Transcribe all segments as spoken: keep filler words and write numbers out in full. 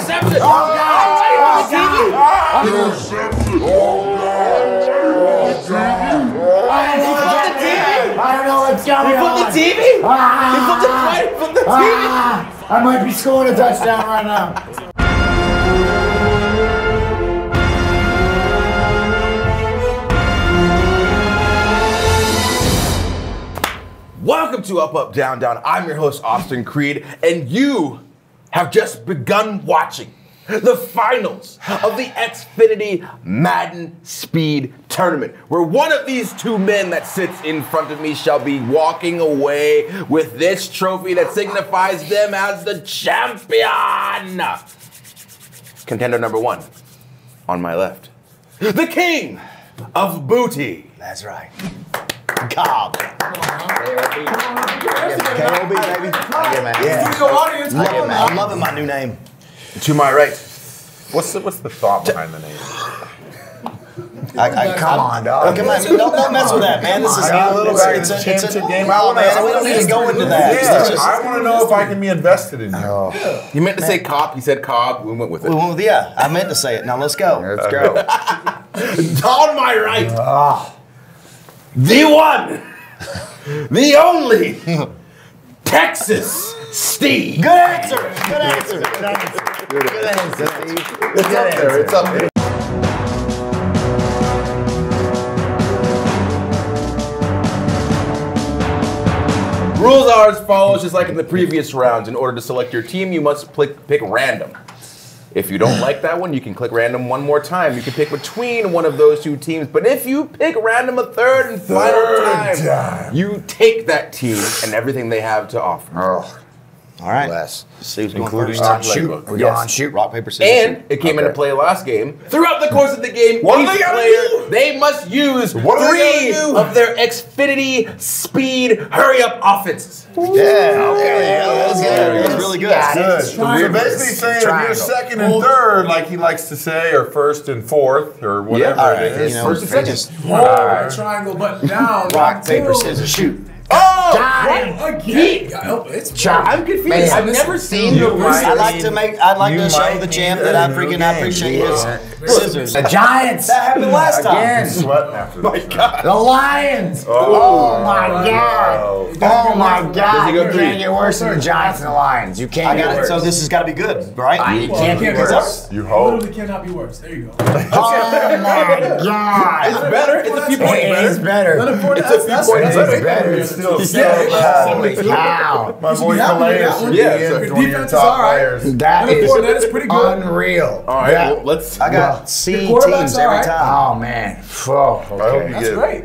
intercepted! Oh, God! Oh, God! Intercepted! Oh, God! I don't know what's going He on. flipped the T V? Ah, He flipped the play, he flipped the T V! ah, I might be scoring a touchdown right now. Welcome to Up, Up, Down, Down. I'm your host, Austin Creed, and you have just begun watching the finals of the Xfinity Madden Speed Tournament, where one of these two men that sits in front of me shall be walking away with this trophy that signifies them as the champion. Contender number one, on my left, the king of booty. That's right. Cobb. K O B, baby. Yeah, man. Yeah. audience. I get, man. I'm loving my new name. To my right, What's the what's the thought behind the name? I, I, come on, dog. Come on, don't, don't mess with that, man. This is a little it's, bit it's, a, it's a championship game. No, man, we don't need to go into that. Yeah, It's just, I want to know if I can be invested in you. oh, you meant to say cop, you said cob, we went with it. we went with, yeah, I meant to say it. Now let's go. Let's go. On my right, the one, the only, Texas Steve. Good answer. Good answer. Good answer. Good answer, Steve. It's up there. It's up there. Rules are as follows, just like in the previous rounds. In order to select your team, you must pick, pick random. If you don't like that one, you can click random one more time. You can pick between one of those two teams, but if you pick random a third and final Third time, time. you take that team and everything they have to offer. Oh. All right. Bless. Steve's going Including first. our Shoot. playbook. We're Yes. going shoot. Rock, paper, scissors, And shoot. it came Okay. into play last game. Throughout the course of the game, What do each they gotta player, do? they must use What do they three gotta do? of their Xfinity Speed hurry-up offenses. Yeah. Okay. Yeah, that's good. That's really good. Got it. Good. So Triangle. basically saying if Triangle. you're second and third, like he likes to say, or first and fourth, or whatever Yeah, all it right. is. You know, First and second. just Whoa, triangle button down. rock, paper, scissors, shoot. Oh! Got him. Again. Oh, it's Chop. I'm confused. Man, I've listen, never seen you the might- I like to make. I'd like You to show might the need champ a that I new freaking I game. appreciate Yeah. his scissors. The Giants. That happened last time. Again. Sweating after this. The Lions. Oh, Oh, my God. wow. Oh my God. he go You three? can't get worse than the Giants and the Lions. You can't I get got it. worse. So this has got to be good, right? I- it Well, can't be it worse. You It hope. literally cannot be worse. There you go. Oh my It's God. better. It's a few points It is better. better. It's a few points It better. is better. It's still so Holy bad. cow. My boy be happy with Calais that one. should be Yeah, in so one of your defense is top all right. players. That is That is pretty good. unreal. All right, That- well, let's. I got C quarterback's teams every all right. time. Oh man. Oh, I hope you okay. That's get great.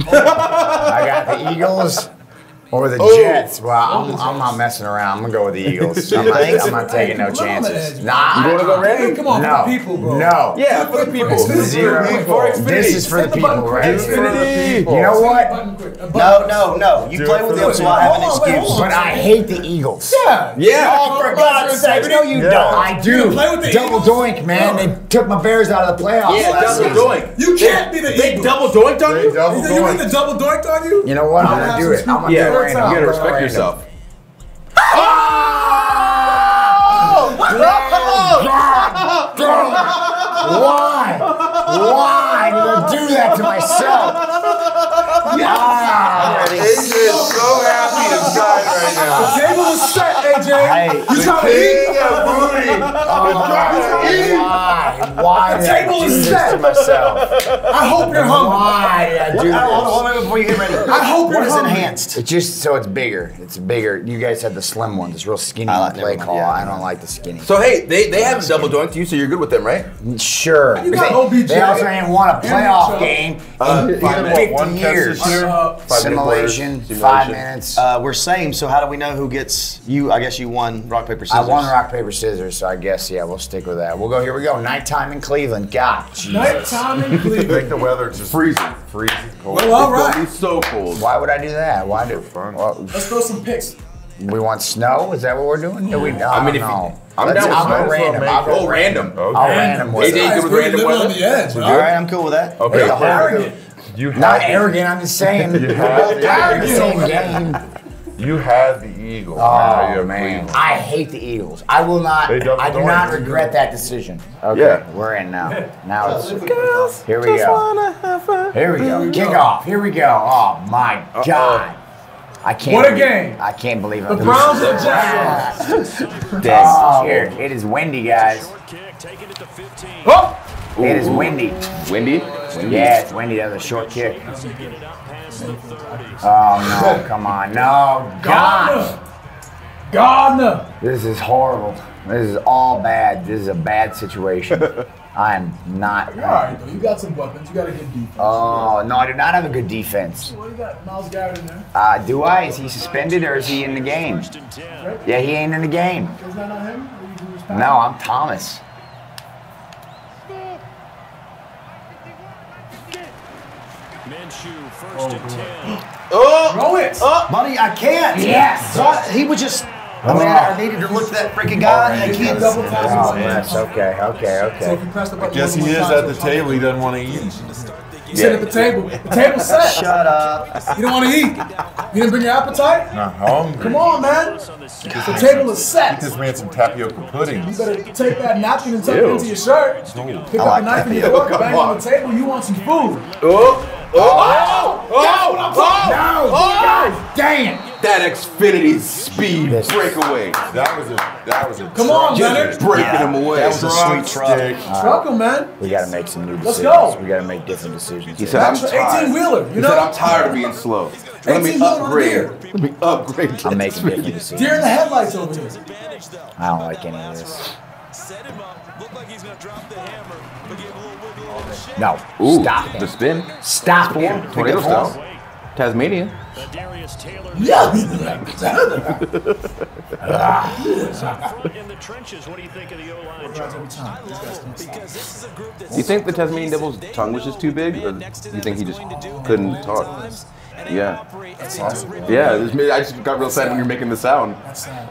I got the Eagles or the Oh. Jets. Well, I'm, I'm not messing around. I'm gonna go with the Eagles. I'm not, I'm not taking no Hey, people, chances. let 'em Nah. You wanna go random? Hey, come on, No. for the people, bro. No. Yeah, for the people. Zero. For Xfinity. This is for the Hit the people, button quick. right? Xfinity. You know what? Button quick. A button. No, no, no. You Do play it with for them, the so I have an Hold on, wait, excuse. hold on. But I hate the Eagles. Yeah. Yeah. Oh, for God's sake, no, you Yeah. don't. I do. play with the Double Eagles? doink, man. They took my Bears out of the playoffs. Yeah, last double season. doink. You can't be the They Eagles. double doinked on They you? double You think you mean doink. the double doinked on you? You know what? I'm I'll gonna have do some it. I'm gonna Yeah, do it Works random. out, You gotta bro. respect Random. yourself. Why? Why did I do that to myself? Ah, Adrian's so happy inside right now. The table is set, A J. Hey, You The trying to eat? king of booty. why? Why did I table do is this set. to myself? I hope you're hungry. Why did I do Hold on, hold this? on, wait, before you get ready. I hope you're What is hungry. enhanced? It's just so it's bigger. It's bigger. You guys had the slim ones. It's real skinny I on like- the play never mind, call. yeah. I don't like the skinny. So, hey, they, they haven't double doinked you, so you're good with them, right? Sure. You got They- O B J. They also ain't won a playoff Chubb. game Uh, in five minutes. fifty One catch years. this year. Uh, Five Simulation, minutes. five minutes. Uh, we're same, so how do we know who gets you? I guess you won rock, paper, I scissors. won rock, paper, scissors, so I guess, yeah, we'll stick with that. We'll go, here we go. Nighttime in Cleveland. God, Jesus. Nighttime in I think Cleveland. the weather just freezing, freezing cold. Well, all right. It's so cold. Why would I do that? Why do Fun. well, Let's throw some picks. we want snow? Is that what we're doing? Do we, I, I mean, don't if you- know. I'm Let's- down with I'll snow. go random. Make I'll it. go Oh, random. Okay. I'll random with A J, it. good It's with really random living on weather? the edge, All bro. right, I'm cool with that. Okay. Yeah. Arrogant. You have Not to- arrogant, I'm just saying. You We're have both to- tired of the same game. You had the Eagles. now you Oh have man, Cleveland. I hate the Eagles. I will not. They don't- I do don't not worry. regret that decision. Okay, Yeah. we're in now. Now it's here we go. Here we go. Kick off. Here we go. Oh my God. I can't. What a believe- game. I can't believe The it. Browns and the Jaguars. Oh, here. It is windy, guys. Oh! It is windy. Windy? Yeah, it's windy. That was a short kick. Oh no! Come on! No! God! Gardner! Gardner! This is horrible. This is all bad. This is a bad situation. I'm not. You're alright though. You got some weapons. You got a good defense. Oh no! I do not have a good defense. Well, you got Miles Garrett in there. Uh, do I? Is he suspended or is he in the game? Yeah, he ain't in the game. Is that not him? Or you can just pass? No, I'm Thomas. Minshew, first and ten. Throw it! Buddy, I can't. Yes. But he was just. I mean, I needed to look at that freaking guy. and I You can't. double tap Oh him. yes. Okay. Okay. So if Okay. you press the button, Guess he one is time, at so the it's table. He doesn't want to eat. You sit at the table. The table's set. Shut up. You don't want to eat. You didn't bring your appetite? Not hungry. Come on, man. The table is set. This man some tapioca pudding. You better take that napkin and tuck it Ew. into your shirt. Pick I up like a knife and that. fork, Come bang on. on the table. You want some food. Oh! Oh! Oh! Oh! No. God dang it. That Xfinity speed This- breakaway. That was a. That was a. Come on, truck Leonard. stick. Breaking him away. That was a sweet truck. stick. Truck him, man. We gotta make some new Let's decisions. go. We gotta make different decisions. He said, I'm That's an tired. eighteen-wheeler, you He said, I'm know? tired of being slow. Let me eighteen wheeler on upgrade. deer. Let me upgrade. to I'm making Xfinity. different decisions. Deer in the headlights over here. I don't like any of this. Set him up. Looked like he's going to drop the hammer, but gave a little wiggle on the shin. No. Ooh, Stop the him. spin. Stop him. Tornado style. Tasmania. Darius Taylor Yeah. in the trenches. What do you think of the O-line? Because this is a group that's Do you think the Tasmanian Devil's tongue was just too big, or do you think he just couldn't talk? Yeah. That's awesome. Yeah, it was me- I just got real sad when you were making the sound. That's sad.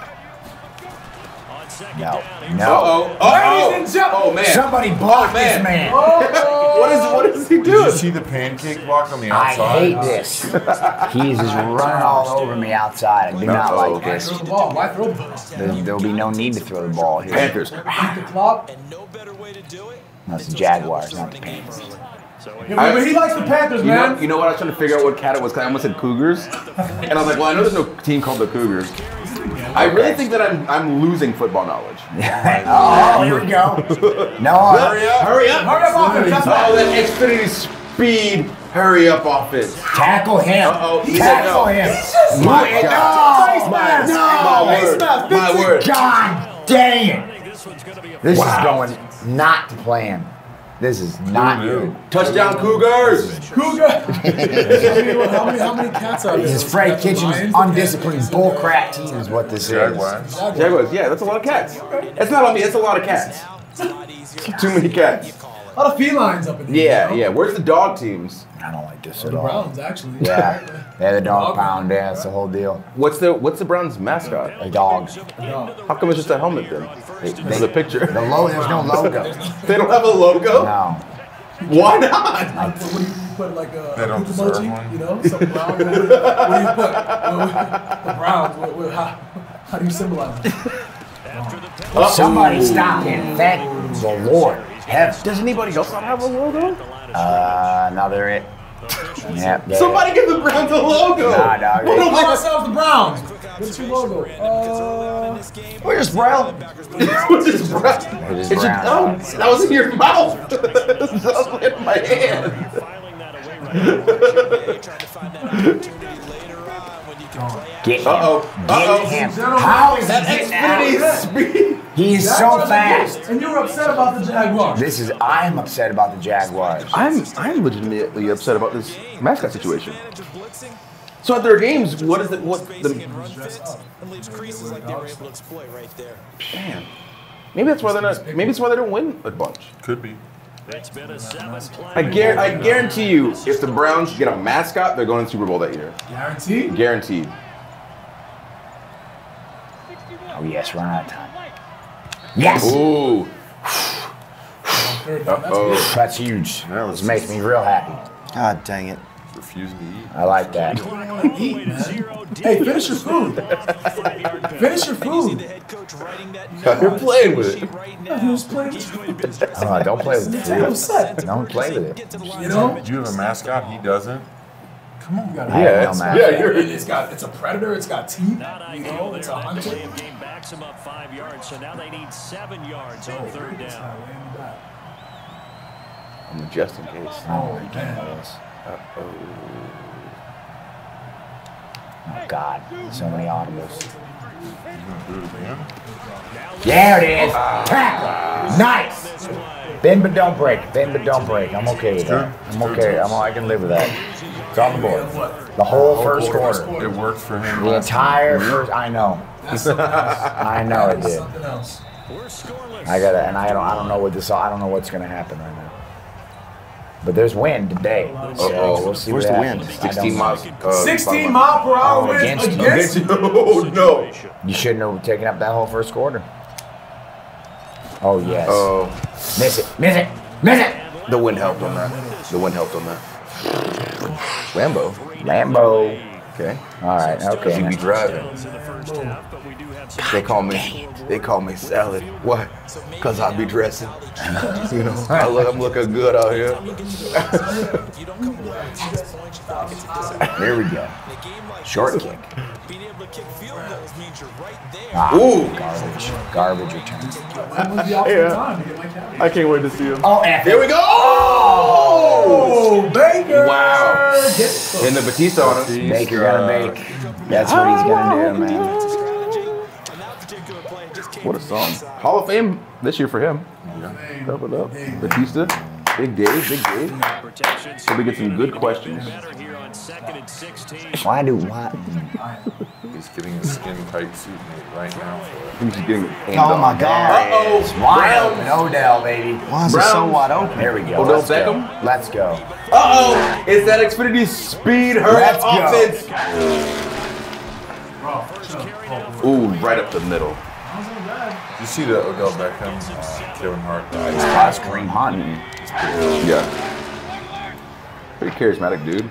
No. No. Uh-oh. Uh-oh. Oh, man. Somebody block man. this man. What is, what is he Did you doing? see the pancake block on the I outside? hate this. He is just running all over me outside. I do not Uh-oh. like this. Throw the ball. Why throw the ball? There, there'll be no need to throw the ball here. Panthers. Beat the clock. No better way to do it. That's the Jaguars, not the Panthers. Yeah, but he likes the Panthers, You know, man. you know what? I was trying to figure out what cat it was because I almost said Cougars. And I was like, well, I know there's no team called the Cougars. I really think that I'm I'm losing football knowledge. Oh, here we go. No, Hurry up! Hurry up! Hurry up, offense. That's Oh, right. that Xfinity speed. Hurry up, offense. tackle him. Uh-oh. He said Tackle no. him. My No. God. Face mask. My Face word. mask. My Fix it. word. God dang it. This one's going to be a This Wow. is going not to plan. This is not good. Touchdown, Cougars! Cougar. how, many, how, many, how many cats are there? This is Freddie Got the Kitchens' Lions, the undisciplined bullcrap team is what this is. Jaguars. Jaguars, yeah, that's a lot of cats. That's not on me, that's a lot of cats. Too many cats. A lot of felines up in here. Yeah, you know? yeah. Where's the dog teams? I don't like this at The all. Browns, actually. Yeah, they're the dog pound. Yeah, that's the whole deal. What's the What's the Browns mascot? A dog. How come it's just a helmet then? There's a picture. The logo. There's no logo. They don't have a logo? No. Why not? What, what do you put, like a They don't poop deserve emoji? one. You know, some brown. What, do you- what do you put? Uh, the Browns. What, what, how, how do you symbolize it? Somebody stop him. Thank the Lord. Heaven. Does anybody else not have a logo? Uh, now they're it. Yep. they're Somebody give the Browns a logo. Nah, dog. What Call am I- ourselves the Browns. What's your logo? Uh, it. We're just brown. What is Brown? It is It's just, brown. oh, that was in your mouth. That was in my hand. filing that away right now. Trying to find that opportunity later on when you can play out. Get him. Uh-oh. Get Uh-oh. him. How is he That getting Xfinity out? speed. He is so Jaguars are fast. good. And you were upset about the Jaguars. This is. I'm upset about the Jaguars. I'm I'm legitimately upset about this mascot situation. So at their games, what is the what the And leaves creases like they were able to exploit right there. man? Maybe that's why they're not. Maybe it's why they don't win a bunch. Could be. It's been a seven-play. I, guar- I guarantee you, if the Browns get a mascot, they're going to the Super Bowl that year. Guaranteed. Guaranteed. Oh yes, run out of time. Yes. Ooh. Third down. That's Uh-oh. good. That's huge. This makes me real happy. God dang it. refusing to eat. I like that. Eat, man. Hey, finish your food. Finish your food. You're playing with it. Who's playing? Oh, don't play with Take a it. set. Don't play with it. You know? You have a mascot, he doesn't. Come on, you gotta I Yeah, have it's, no yeah, matter. you're. It's got, it's a predator. It's got teeth. You know, it's a hunter. Game backs them up five yards, so now they need seven yards on third down. I'm just in case. Oh, man. Oh, God. So many audibles. You gonna do it again? There it is. Tackle. Nice. Bend but don't break. Bend but don't break. I'm okay with that. I'm okay. I'm, I can live with that. It's on the board. The whole first quarter. It worked for him. The last entire time. first. I know. I know it did. Something else. I gotta, and I don't. I don't know what this. I don't know what's gonna happen right now. But there's wind today. So Uh-oh. we'll see Where's what the happens. wind? I don't sixteen know. miles. Uh, sixteen mile per hour Oh, wind against against, you. you. Oh no. You shouldn't have taken up that whole first quarter. Oh yes. Oh, Miss it. Miss it. Miss it. the wind helped on that. The wind helped on that. Lambo. Lambo. Okay. All right. Okay. You be driving. They call me. They call me salad. Why? Cause I be dressing. You know, I look, I'm looking good out here. Here we go. Short kick. Ah, Ooh. garbage. Garbage return. That was the optimal time to get my cat. I can't wait to see him. Oh, F. Here we go. Oh! Oh, Baker! Wow. Get And the Batista on it. Baker gonna bake. That's what he's gonna do, man. What a song. Hall of Fame this year for him. Help it up. Batista. Big Dave, Big Dave. So we get some good questions. Why do what? He's getting a skin tight suit made right now for it. He's just getting Oh my God. Uh-oh. Wide open Odell, baby. Why is it so wide open? There we go. Odell Let's go. Beckham? Let's go. Uh-oh. It's that Xfinity speed hurry Let's up go. offense. Ooh, right up the middle. Did you see the Odell Beckham, uh, Kevin Hart guy? That's Kareem Hunt. Yeah. Pretty charismatic dude.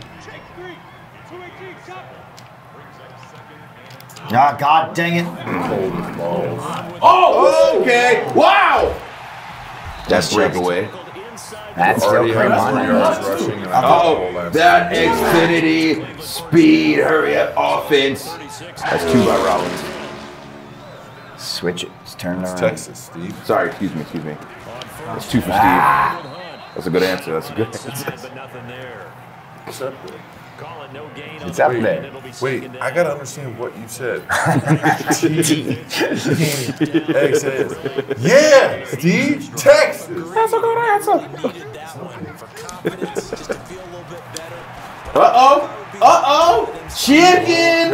Ah, God dang it. Oh, okay. Wow. That's breakaway. That's still Already Kareem had four Hunt. yards rushing and a Oh, goal last that Xfinity speed hurry up offense. That's two by Rollins. Switch it. Let's turn it It's around. Texas, Steve. Sorry, excuse me, excuse me. That's two for Steve. Ah, That's a good answer. That's a good answer. What's up there? it's up there. Wait, I gotta understand what you said. Hey, say it. Yeah, Steve, Texas. That's a good answer. Uh-oh. Uh-oh. Chicken.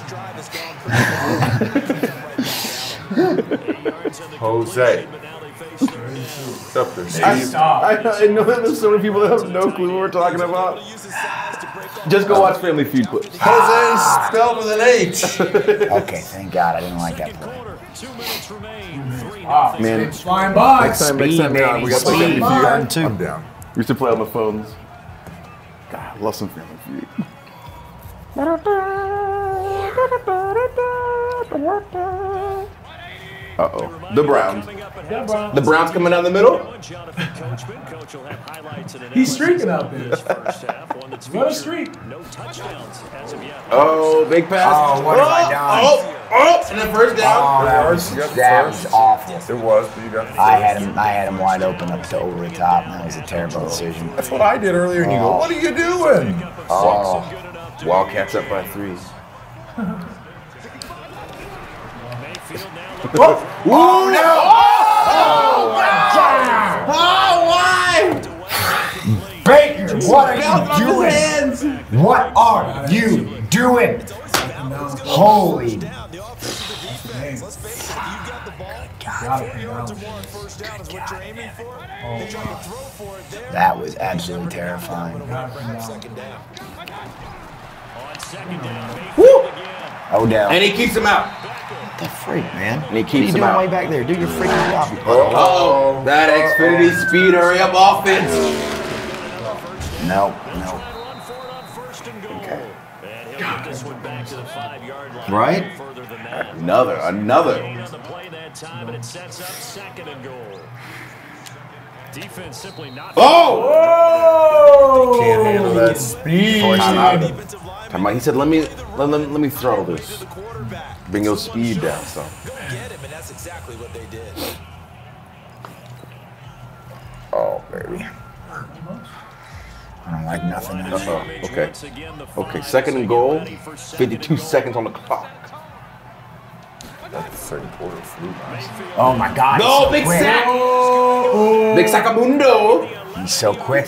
Jose. What's up there, I, Steve? I, I know that there's so many people that have no clue what we're talking about. Just go watch Family Feud clips. Jose spelled with an H. Okay, thank God. I didn't like that play. Wow, Man. it's flying by. Next time, next Speed, time down, we got to play baby, Family Feud. Turn two. I'm down. We used to play on the phones. God, I love some Family Feud. Uh-oh. The Browns. The Browns coming down the middle? He's streaking out there. What a streak. Oh, big pass. Oh, what have I Oh, done? Oh, oh, and then first down. Oh, that was, You got the that was first. awful. It was, but you got the I first. had him. I had him wide open up to over the top, and that was a terrible decision. That's what I did earlier, and you go, what are you doing? Oh, Wildcats up by three. oh no! Oh, Oh, why? Baker, what are you doing? What are you doing? Holy! That was absolutely terrifying. Woo! Odell. And he keeps him out. The freak, man. And he What are you keeps him doing out. way back there? Do your freaking job. Uh-oh. That Xfinity speed hurry up offense. No, no. Right? Another, another. On the play that time, and it sets up second and goal. Defense simply not. Oh! Can't handle that speed. Time out. Time out. He said, "Let me, let, let, let me throw this. Bring your speed down, son." Get him, and that's exactly what they did. Oh, baby. I don't like nothing else. Uh-oh. Okay. Okay. Second and goal. fifty-two seconds on the clock. That's the second quarter flew by. Oh my God. No, he's so big quick. sack. Big Sackamundo. He's so quick.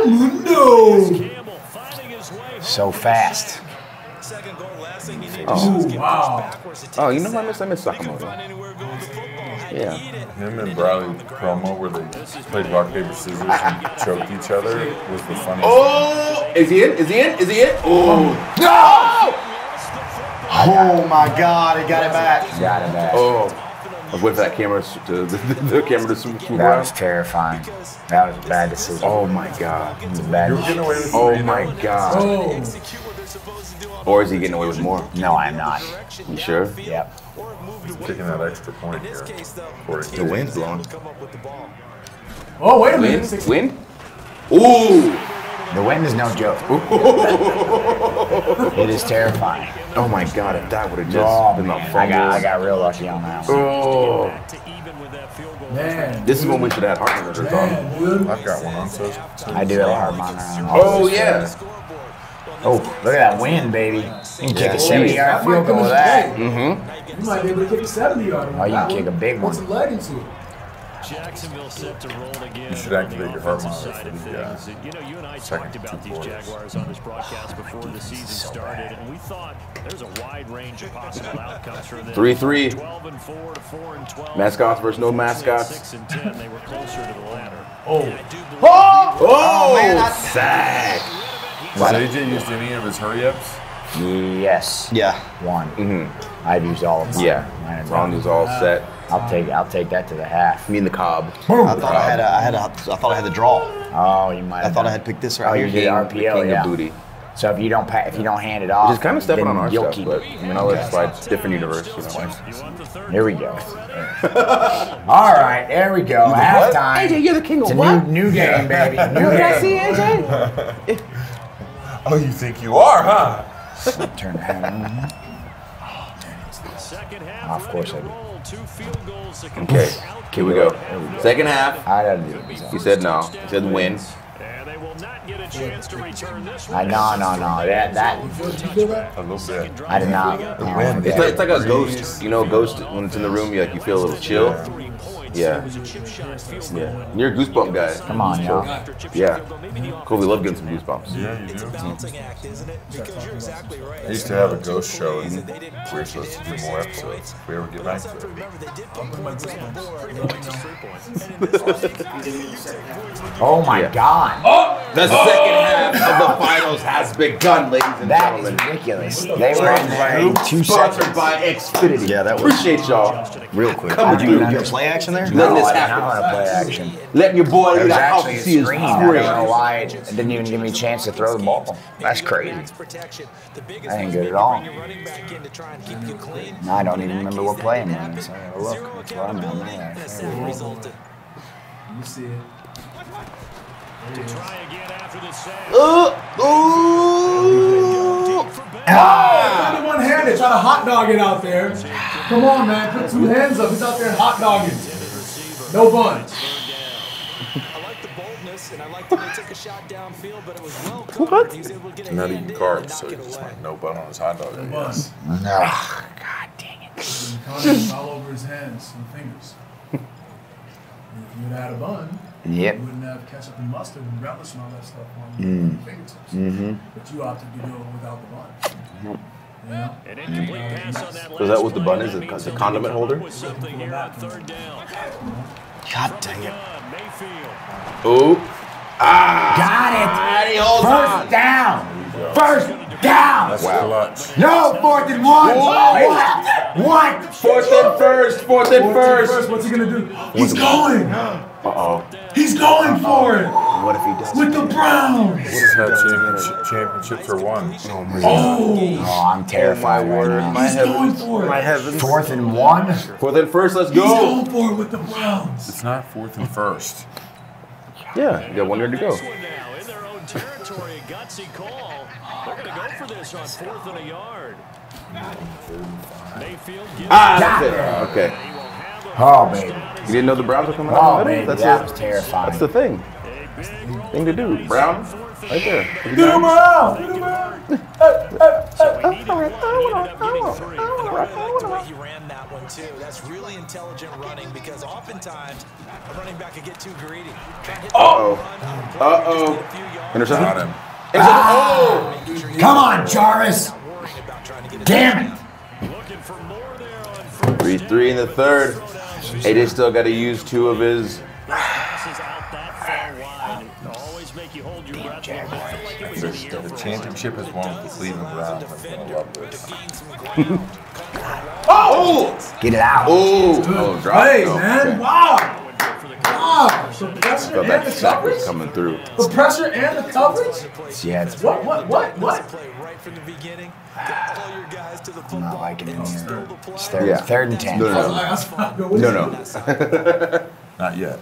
So fast. Second goal, last thing you need Oh. to do is get Wow. backwards to Oh, take you know what I miss? I miss Sakamoto. find anywhere to go with the football. Yeah. Eat it. Him and Bradley promo where they played rock, paper, scissors and choked each other was the funniest Oh! Is he in? Is he in? Is he in? Oh! No! Oh my God, he got it back. Got it back. Oh! I was waiting for that camera to the, the, the camera to swoop swoop That was around. terrifying. That was a bad decision. Oh my God! It was a bad You were getting decision. away with Oh three, my though? God! Oh, Or is he getting away with more? No, I'm not. You sure? Yep. Taking that extra point here. according to The wind's blowing. oh, wait a minute. Wind? Wind? Ooh! The wind is no joke. It is terrifying. Oh my God! If that would have just Oh, been man. a I fumble. got, I got real lucky on that one. Oh! Man. This is when we should have heart monitors on. Man, dude. I've got one on, so. I do have a hard monitor on. all Oh this. yeah! Oh, look at that wind, baby. You can kick a seventy-yard That might field come goal into with that. play. Mm-hmm. You might be able to kick a seventy yard. Oh, you can kick a big Put one. some leg into it. Jacksonville set to roll again. You should activate your heart On the monitor offensive for side the, of uh, things. You know, you and I second talked about two these quarters. Jaguars on this broadcast before the season started, and we thought there's a wide range of possible outcomes for them. Three three. twelve and four to four and twelve. Mascots versus no mascots. Six and ten, they were closer to the latter. Oh. Oh! man, I- Sack! Has A J used any of his hurry-ups? Yes. Yeah. One. Mm-hmm. I've used all of mine. Yeah. Mine are Ron done. is all set. I'll take I'll take that to the half. Me and the Cobb. I thought I had a, I had a, I thought I had the draw. Oh, you might. I have thought I done- had picked this Oh, right you here. did R P O, King yeah. of booty. So if you don't pa- if you don't hand it off, Just kind of stepping then on our you'll stuff, keep but it. I mean, I'll let it slide. It's a different universe, you know. You want the third? Here we go. All right, there we go. Halftime. A J, you're the king It's of a what? new, new game, baby. New game. A J? Oh, you think you are, huh? Turn that on. Second half, Of course I ready do. to roll. Two field goals to come Okay, out. here we go. Second half. I gotta do this. He said no. He said win. And they will not get a chance to return this one. I no no no that that A little bit. I did not. wind. It's like, it's like a ghost. You know, a ghost when it's in the room, you like you feel a little chill. Yeah. Yeah. You're a goosebump guy. Come on, y'all. Yeah. Cool. We love getting some goosebumps. Yeah, you do. Balancing act, isn't it? Because you're exactly right. I used to have a ghost show, and we're supposed to do more episodes if we ever get back to it. Remember, they did put Oh my Yeah. God. The second half of the finals has begun, ladies and That is gentlemen. ridiculous. They were in there in two Sponsored seconds. by Xfinity. Yeah, that was- Appreciate y'all. Real quick. Come Did you through. get a play action there? Letting No, this I did happen. not want to play action. Letting your boy There leave was the house actually and a see his screen. I don't friend. know why it didn't even give me a chance to throw the ball. That's crazy. protection. The biggest I ain't was good maybe at all. bring your running back in to try and keep you clean. I don't even remember what play I'm in. So I gotta look. That's where I'm at now. That's that resulted. You see it. Try again after the save. Uh, ooh. Ah! One handed, trying to hot dog it out there. Come on, man, put two hands up. He's out there hot dogging. No buns. I like the boldness, and I like that they took a shot downfield, but it was well covered. He was able to get a Not hand eating in carbs, and so knock he's it just away. like no bun on his hot dog. I guess. Buns. Ah, God dang it. Condoms all over his hands and fingers. If you would have had a bun, Yep. you wouldn't have ketchup and mustard and relish and all that stuff on Mm. your fingertips. But you opted to go without the bun. You know? An incomplete pass on that So that was the last bun, play. is it That means the they'll condiment come up holder? with something here on third down. God dang it. Mayfield. Ooh. Ah. Got it. He holds First on. down. First down. That's clutch. No, fourth and one. Whoa. What? What? Fourth and first. Fourth and First, first. what's he gonna do? He's going. Uh oh. He's going for it. What if he does? With the Browns. He's had championship, championships or won. Oh, I'm terrified right now. My He's going heavens. for My it. heavens. Fourth and one. Fourth and first, let's He's go. going for it with the Browns. It's not fourth and first. Yeah, you got one yard to go. This one now in their own territory, a gutsy call. They're going to go for this on fourth and a yard. Mayfield gives Ah, it. that's it. Okay. He will have a Oh, first baby. down as You didn't know the Browns were coming Oh, out of the baby, middle? That's that it. was terrifying. That's the thing. a big roll Thing to do. Brown, right there. Get him out. Get him out. So he needed one. He ended up getting three. And I really like the way he ran that one too. That's really intelligent running because oftentimes a running back can get too greedy. Try to hit the Uh-oh. run on a break, Uh-oh. just get a few yards. Interception? Got him. Oh! Making sure he- Come on, Jarvis. not worrying about trying to get it Damn it. Looking for more there on first. three three in the third. A J still got to use two of his. Passes out that far wide. Always make you hold your breath. I feel like it was in the air The for a championship is won with the Cleveland Browns. I'm going to love this. gain some ground. Oh! Get it out. Oh! Oh, drop. Hey, No, man. okay. Wow. Wow. The pressure Felt and that the sack was coverage? coming through. The pressure and the coverage? Yeah, it's What, what, what, what? Play right from the beginning. Get all your guys to the I'm football. not liking it in and here. steal the play. It's third, Yeah. third and ten. No, no, no. That's not good. No, no. Not yet.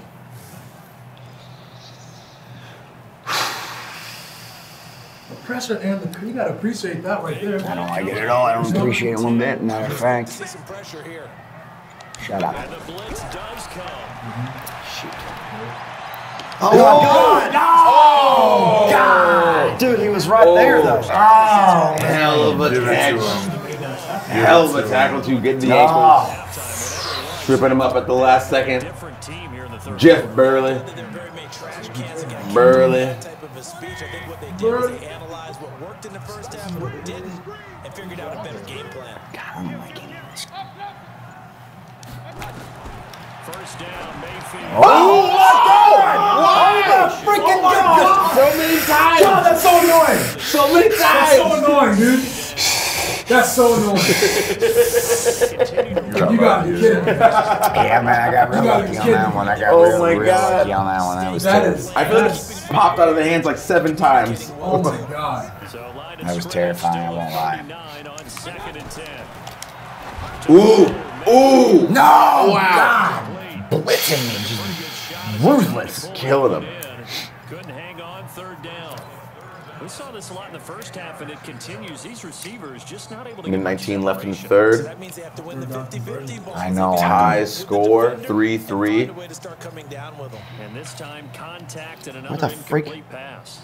The pressure and the, you gotta appreciate that right there. I don't like it at all. I don't appreciate it one bit. Matter of fact, See some pressure here. shut up. And the blitz does come. Oh, God! No! God! Dude, he was right there, though. Oh, Hell of a Give it to catch. him. Hell of a tackle to get the ankles. Tripping him up at the last second. Different team here in the third. Jeff Burley. They're very made trash cans again. Burley. That type of a speech. I think what they did was they analyzed what worked in the first half, what didn't, and figured out a better game plan. God, I don't like any of this. First down, Mayfield. Oh, freaking God! So many times. God, that's so annoying. So many That's so times. annoying, dude. That's so annoying. You gotta be kidding me. Yeah, man, I got real You gotta lucky be on kidding that me. one. I got Oh real, my real God. lucky on that one. That was That terrible. is. I feel like it's popped out of the hands like seven times. Oh my God. So line of That was scrimmage terrifying, I still won't lie. thirty-nine on second and ten. Ooh. Ooh. No! Wow. God! Blitzing me, just ruthless. Killing him. Couldn't hang on third down. We saw this a lot in the first half, and it continues. These receivers just not able to Minute get much nineteen left in the separation. third. That means they have to win the fifty fifty ball. I know. Ties score three three. Find a way to start coming down with them. And this time, contact and What another the freak? incomplete pass.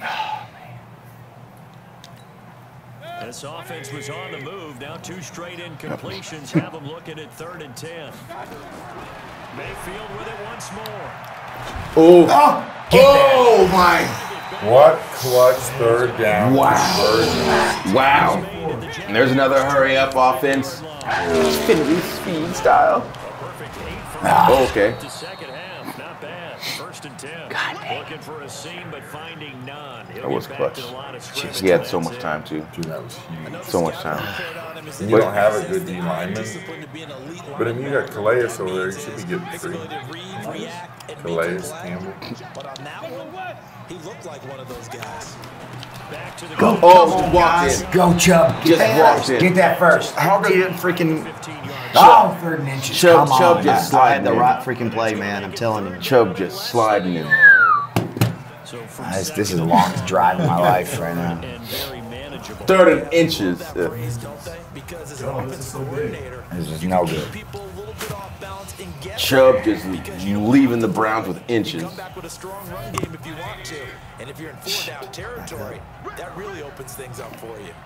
This offense was on the move. Now two straight incompletions have them looking at third and ten. Mayfield with it once more. Oh. Get Oh my. What clutch third down Wow. conversion. Wow. And there's another hurry up offense. Xfinity speed style. Perfect eight from Oh, okay. to second half. Not bad. First and ten. Looking for a seam, but finding none. He'll That was get back clutch. to the line of scrimmage. He had so much time too. Dude, that was huge. So much time. And you don't have a good D lineman. But I mean, you got Calais over there. You should be getting three. Calais, Campbell. But on that one, he looked like one of those guys. Back to the Go, Oh, come on, walked guys. in. Go, Chubb. Get Just that. walked in. Get that first. How good freaking. fifteen yards. Oh, third and inches. Chubb- Come Chubb on. just man. I had the sliding right freaking play, man. I'm telling you. Chubb just sliding in. So from This, this is the longest drive of my life right now. and very manageable. Third and inches. Uh, Because as an offensive coordinator, This is no good. people a little bit off balance and get Chubb just leaving the Browns with inches. come back with a strong run game if you want to. And if you're in four down territory, that really opens things up for you.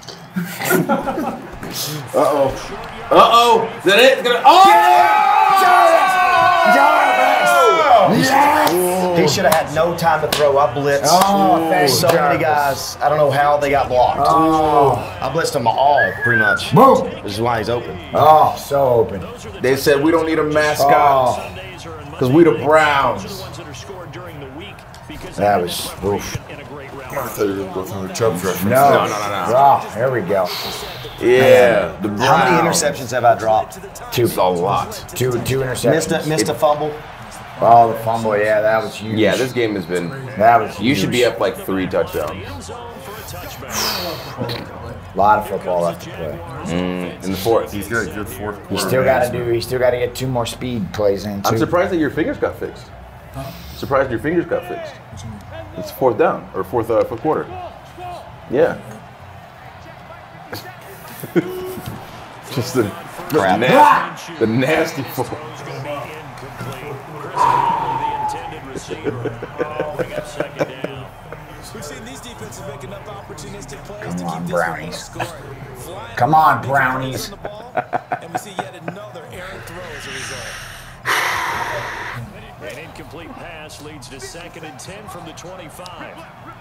Uh-oh. Uh-oh. Is that it? It's gonna, oh! Yes! He should have had no time to throw. I blitzed Oh, thank so many Jarvis. guys. I don't know how they got blocked. Oh. I blitzed them all, pretty much. Boom. This is why he's open. Oh, so open. They said we don't need a mascot Sundays are because we the Those are the Browns. ones that are scored during the week because That of was- celebration and a great route. I thought you were going to go through the Chubb's reference. No. No, no, no, no. Oh, here we go. Yeah, the Browns. How many interceptions have I dropped? Two. A lot. Two, two interceptions. Missed a, missed a fumble. Oh, the fumble, yeah, that was huge. Yeah, this game has been. That was You huge. should be up like three touchdowns. A lot of football left to play. Mm, in the fourth. He's got a good fourth quarter. You still got to man. do. You still got to get two more speed plays in. Too. I'm surprised that your fingers got fixed. Surprised your fingers got fixed. It's fourth down or fourth uh, fourth quarter. Yeah. Just the the, Crap. nasty, the nasty foot. We've seen these defenses make enough opportunistic plays Come to on, keep brownies. this one scoring. Come on, brownies. And we see yet another errant throw as a result. An incomplete pass leads to second and ten from the twenty-five.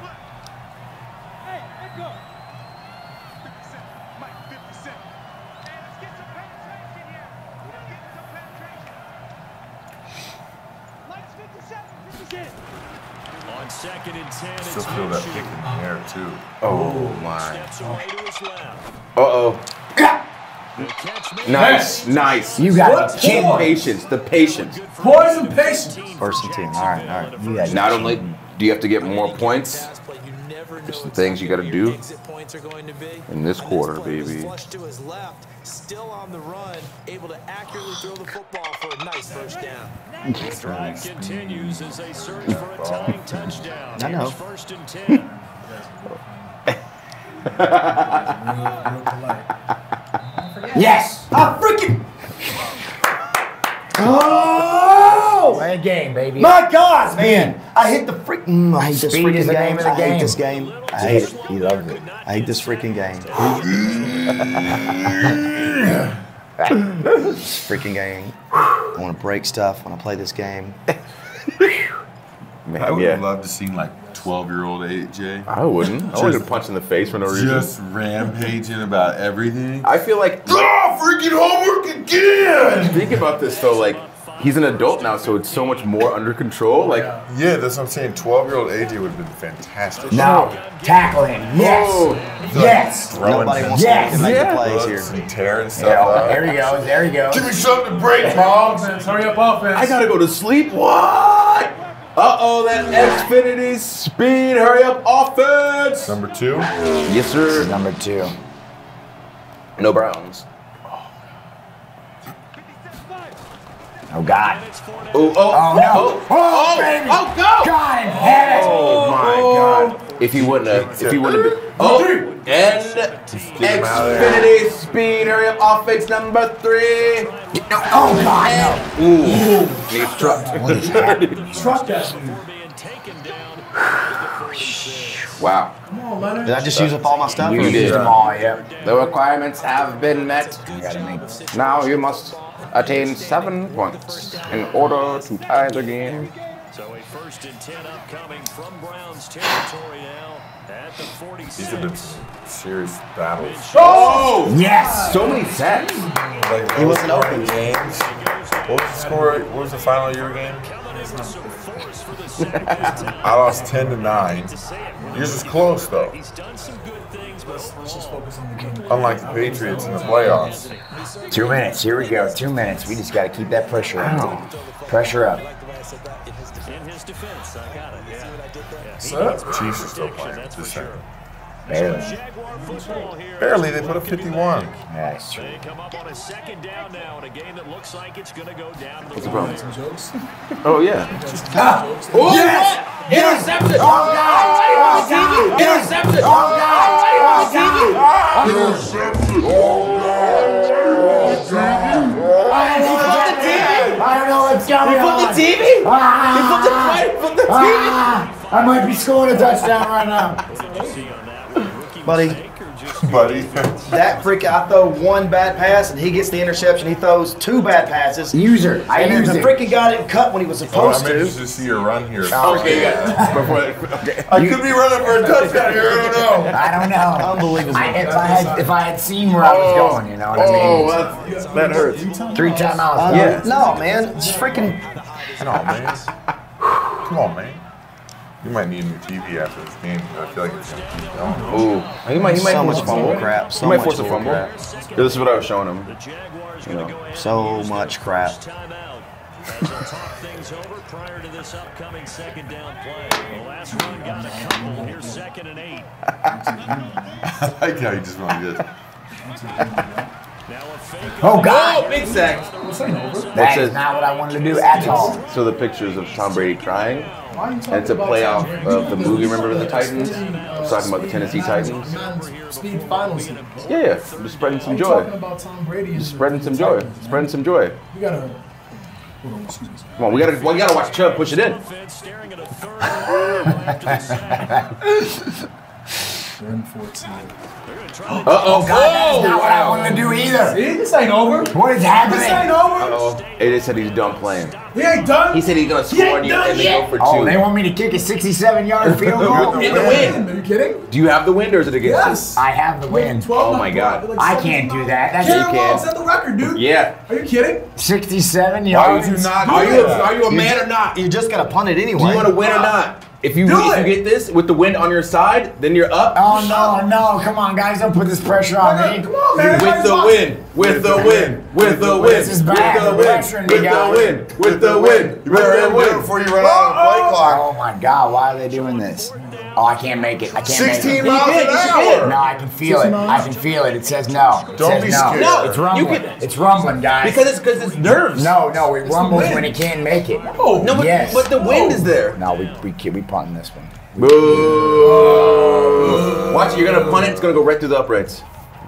On second and ten, Still it's feel that Minshew. kick in the air too. Oh my. Steps away to his left. Uh oh. The catch made. Nice, nice. You got What? to The kid. patience, the patience. Poison patience. First and ten. All right, all right. You got Not only do you have to get more points, Pass play, you never know there's some exactly things you got to where do your exit points are going to be. in this On quarter, play, he was baby. flushed to his left, still on the run, able to accurately throw the football for a nice first down. The drive continues as they search for a tying touchdown. I know. Here's first and ten. Yes. I freaking. Oh! Play a game, baby. My God, man! I hit the freak. Mm, I hate this Speed freaking is the game. name of the I hate game. this game. I hate it. He loves it. I hate this freaking game. This freaking game. I want to break stuff when I play this game. Man, I would yeah. love to see like twelve-year-old A J I wouldn't. I wouldn't punch in the face for no reason. just rampaging about everything. I feel like Ah, freaking homework again! think about this though, like he's an adult now, so it's so much more under control. Like, Yeah, that's what I'm saying. twelve-year-old A J would have been fantastic. Now, tackle him. Yes. oh, Yes. Throwing Nobody wants Yes. to make Yeah. the plays hooks here. and tearing stuff Yeah, up. there he goes. There he goes. Give me something to break, Mom. Offense, hurry up, offense. I gotta go to sleep. What? Uh oh, that Xfinity speed, hurry up, offense. Number two. Yes, sir. Number two. No Browns. Oh God. Oh, oh, Oh no. oh, Oh, oh, baby. oh, go! God in heaven. Oh my God! If he wouldn't have, if he wouldn't have been, oh, and Get him out of there. Xfinity speed, hurry up, offense number three. No. Oh God. No. Ooh, he's trucked. What is happening? Trust that dude. Being taken down. Wow, Come on, Leonard. Did I just use up all my stuff? You Or- did. Them all, yep. the requirements have been met. You gotta make. Now you must attain seven points in order to tie the game. So a first and ten upcoming from Browns territory now at the These have been forty-six. some serious battles. Oh, Yes. so many sacks. Like, He wasn't open. games. What was the score? What was the final of your game? I lost ten to nine. Yours was close though. He's done some good things, but Let's just focus on the game. Unlike the Patriots in the playoffs. Two minutes. Here we go. Two minutes. We just gotta keep that pressure up. Pressure up. in his defense, I got it. Yeah. Yeah, he Sir? needs Chiefs are still protection, playing. that's Just for saying. sure. Barely. Jaguar football here. Barely, they put up fifty-one. Yeah, that's true. They come up on a second down now in a game that looks like it's going to go down to the the problem? wire. Jokes. Oh yeah. Oh, yes! Intercepted! Oh, God! Intercepted! Oh, God! I don't know what's going on. From the T V? Ah, He flipped it right from the T V. ah, I might be scoring a touchdown right now. See on that one, rookie Buddy. mistake or just Buddy. That freak, I throw one bad pass and he gets the interception. He throws two bad passes. User. I And then used the it. freaking guy didn't cut when he was Oh, supposed I'm to. interested to see your run here. Okay, yeah. Before, okay. I could be running for a touchdown here. I don't know. I don't know. Unbelievable. I, if I had if I had seen where I was going, you know what I mean? Oh, that, that hurts. Three timeouts. Uh, Yeah. No, man. Just freaking. Come on, man. Come on, man. You might need a new T V after this game. I feel like it's gonna keep going. Ooh, he might, he might So force much a fumble. bull crap, so he might much force a bull fumble. crap. Yeah, this is what I was showing him. the Jaguars You going know, to go ahead so and use much their crap. first timeout as they'll talk things innings over prior to this upcoming second down play. The last run got a couple. Here's second and eight. I like how you just went like this. Now a fake. Oh, God. Oh, big sack. That says- is not what I wanted to do at all. So the pictures of Tom Brady crying, and it's a playoff of the movie, remember the Titans? It's talking about the Tennessee Titans. Speed finals. Yeah, yeah, I'm just spreading some I'm talking joy. about Tom Brady. Just spreading some joy. Spreading some joy. You gotta. Hold on, excuse me. Come on, we gotta, we gotta watch Chubb push it in. Staring at a third after the sack. Third and fourteen. Uh oh. God, that's not what I wanted to do either. See, this ain't over. What is This ain't happening? over. Oh, it just said he's done playing. He ain't done. He said he's gonna He score ain't on you done and then yet. go for two. Oh, they want me to kick a sixty-seven yard field goal? In the wind. Are you kidding? Do you have the wind or is it against Yes. I have the win. Oh my God. I can't do that. That's Karen can. Long set the record, dude. you? Yeah. Are you kidding? sixty-seven Why yards. would you not Are do you, that? are you a man or not? You just gotta punt it anyway. Do you want to win or not? If you, Do if it. you get this with the wind on your side, then you're up. Oh, no, no. Come on, guys. Don't put this pressure on me. Come on, man. With the Everybody's wind, with the wind, with the wind, This is bad. with the You're pressuring wind, me, with the guys. wind, with the wind, You with better the do it wind. before you run out of the play clock. Oh, my God. Why are they doing this? Oh, I can't make it. I can't sixteen make it. miles an hour. No, I can feel it. I can feel it. It says no. It Don't says be no. scared. No, It's you rumbling. can- It's rumbling, guys. Because it's because it's nerves. No, no, it rumbles wind. when it can't make it. Oh, No, but, Yes. but the wind is there. No, we we we punting this one. Boo. Watch it, you're gonna punt it, it's gonna go right through the uprights.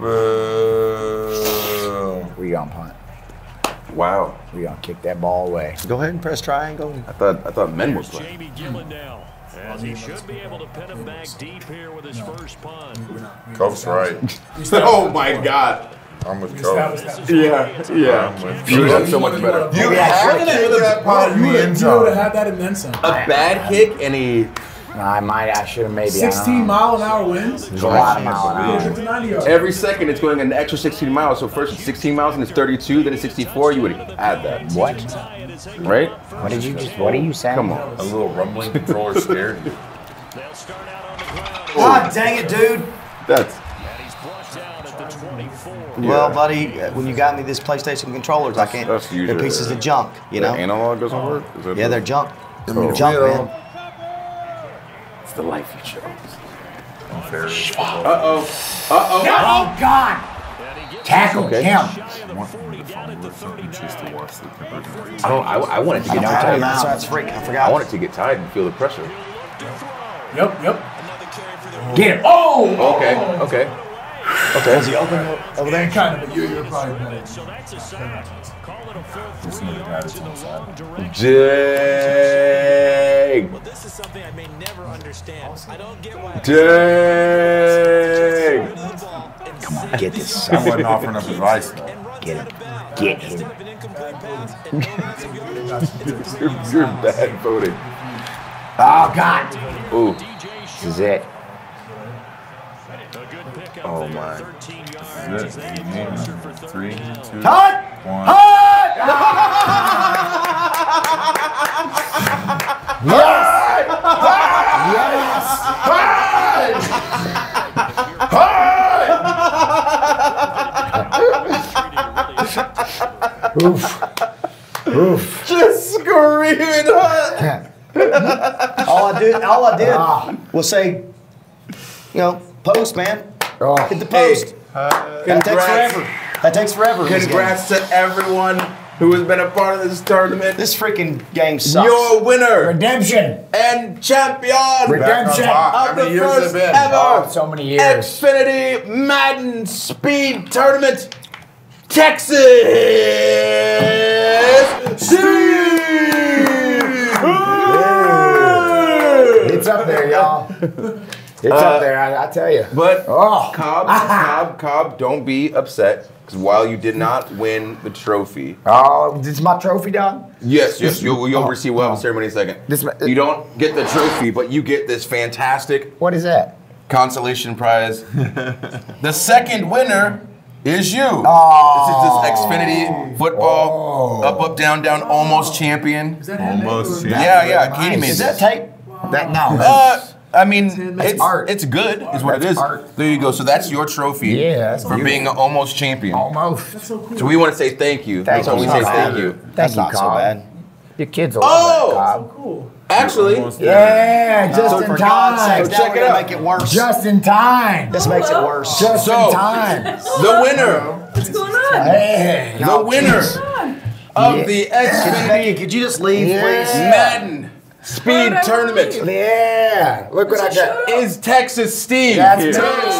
Boo. We gonna punt. Wow. We gonna kick that ball away. Go ahead and press triangle. I thought I thought men were playing. Jamie Gillen now, as he should be able to pin him back deep here with his first punt. Coach's right. Oh my God. I'm with Coach. Yeah, yeah. I'm with You Coach. look so much better. You Maybe I had should've to kick that punt in You the would end have zone. had that and then some. A bad kick and he No, I might. I should have maybe. I don't sixteen know. mile an hour winds. There's a lot of mile an Yeah, hour. fifty, ninety yards. every second it's going an extra sixteen miles. So first it's sixteen miles and it's thirty-two, then it's sixty-four. You would add that, What? right? What did you just? What are you saying? Come on. A little rumbling controller scared you. They'll start out on the ground. God dang it, dude. That's And he's flushed out at the twenty-four. Well, buddy, uh, when you got me this PlayStation controllers, I can't. That's usually They're pieces of junk, you the know. analog doesn't work. Is that Yeah, the- they're junk. Oh. Junk, man. It's the life you chose. Unfair. Uh oh. Uh oh. Oh God! Tackle Okay. him. I don't. I, I want it to get No, tied. that's that's freak. I I forgot. want it to get tied and feel the pressure. Yep, yep. Get him. Oh! Okay. Okay. Okay. Is he open over there? Kind of, but you, you're probably better. So that's a sack. Call it a full three Listen to yards the in the guys wrong direction. Dang. Well, this is something I may never understand. I don't get why. Dang. Come on, get this. I wasn't offering up advice though. Get him. Get him. You're, you're bad voting. Oh God! Ooh. This is it. Oh my. Is it? Yeah. Three, two, Cut! one. Just screaming hot. All I did, all I did Ah. was say, you know, post, man. Oh. Hit the post. that takes Congrats. forever. That takes forever. in this game. Congrats to everyone who has been a part of this tournament. This freaking game sucks. Your winner Redemption. and champion Redemption. top. How of many the years has it first been? ever Oh, so many years. Xfinity Madden Speed Tournament, Texas It's up there, y'all. It's up there. I, I tell you. But Oh. Cobb, Cobb, Cobb, don't be upset because while you did not win the trophy, Oh, this is my trophy, dog. yes, yes, you'll, you'll Oh, receive we'll have a oh. ceremony in a second. This ma- you don't get the trophy, but you get this fantastic What is that? consolation prize. The second winner is you. Oh. This is this Xfinity football Oh. up, up, down, down, almost champion. Is that handmade Almost, or- yeah. Yeah, yeah, Nice. Katie made Is this. that tape? That no. Uh, I mean, That's it's art. it's good, is what it That's is. art. There you go. So that's your trophy. Yeah, that's for beautiful. being an almost champion. Almost. That's so cool. So we want to say thank you. Thank That's all you, we say. Cobb. Thank you. Thank That's you, not so Cobb. bad. Your kids will love Oh! that, Cobb. Cool. Actually, Yeah, just So in for God's time. sake, now check we're it gonna out. make it worse. Just in time. This makes it worse. Just So- in time. the winner, What's going on? Hey. the winner of Yeah. the Becky, Xfinity could you just leave, Yeah. please? Madden Speed Why would I Tournament leave? Yeah. Look what I got. is Texas Steve. That's here. Texas.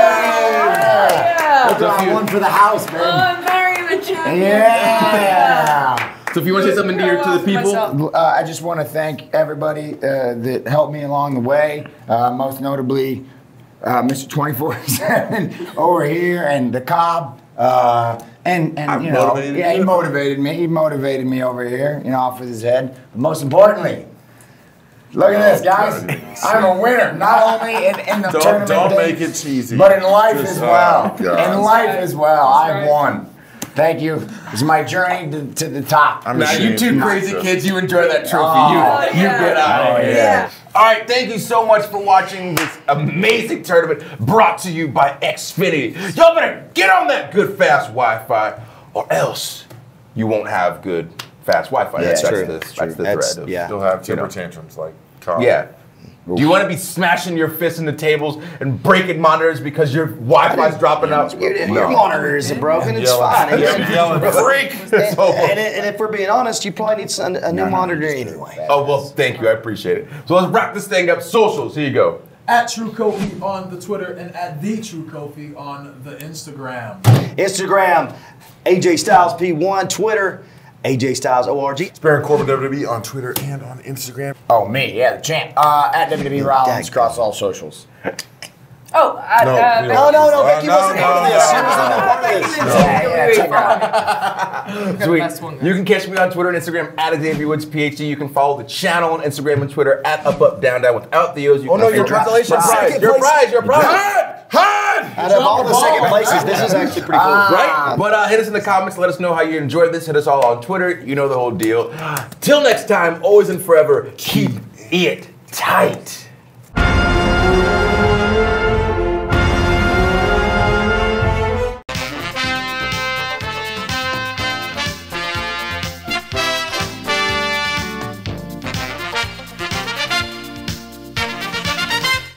Yeah. Look what I won for the house, Oh, man. I'm Mary the champion. Yeah. So if you want to say something to, your, to the people, Uh, I just want to thank everybody uh, that helped me along the way, uh, most notably uh, Mister twenty-four seven over here and the Cobb. Uh, and and I you know, motivated yeah, he you? motivated me. He motivated me over here, you know, off with his head. But most importantly, look at this, guys. I'm a winner, not only in, in the Don't- tournament don't days, make it cheesy. but in life Just- as well. oh, God. in life as well, I've right. won. Thank you. It's my journey to, to the top. I'm now you ashamed. two crazy kids, you enjoy that trophy. Oh, you, you yeah. get out Oh, of here. yeah. All right, thank you so much for watching this amazing tournament brought to you by Xfinity. Y'all better get on that good fast Wi-Fi, or else you won't have good fast Wi-Fi. Yeah, that's, it's that's true. the, It's that's true. the That's- thread. Of, yeah. Still have You temper know. tantrums like Cobb. Yeah. Do you want to be smashing your fists into tables and breaking monitors because your Wi-Fi's dropping out? Your, your No. monitor isn't broken. It's Yelling. fine. Yeah, And, yelling. Freak. and, So- and, and if we're being honest, you probably need some- a new monitor anyway. Oh, well, thank you. I appreciate it. So let's wrap this thing up. Socials. Here you go. At True Kofi on the Twitter and at the True Kofi on the Instagram. Instagram, A J Styles P one. Twitter, A J Styles O R G. Baron Corbin W W E on Twitter and on Instagram. Oh, me, yeah, the champ. Uh, at W W E Rollins across all socials. Oh, I, No, uh, we No, don't- no, no, Uh, Becky no, wasn't no, part of no, this. She no, was no. not part of this. Yeah, yeah, check it out. Sweet. You can catch me on Twitter and Instagram at Xavier Woods PhD. You can follow the channel on Instagram and Twitter at Up Up Down Down without the O's. You Oh, can no, your follow- congratulations. Prize. Second Your place. prize. Your prize. Hide! Out of all the second places, this is actually pretty cool. Right? But uh, hit us in the comments. Let us know how you enjoyed this. Hit us all on Twitter. You know the whole deal. Till next time, always and forever, keep it tight.